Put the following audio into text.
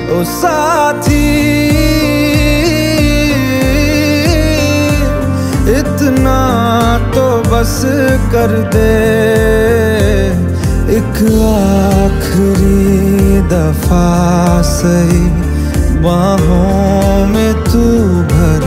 ओ साथी इतना तो बस कर दे, एक आखिरी दफा सही बाहों में तू भर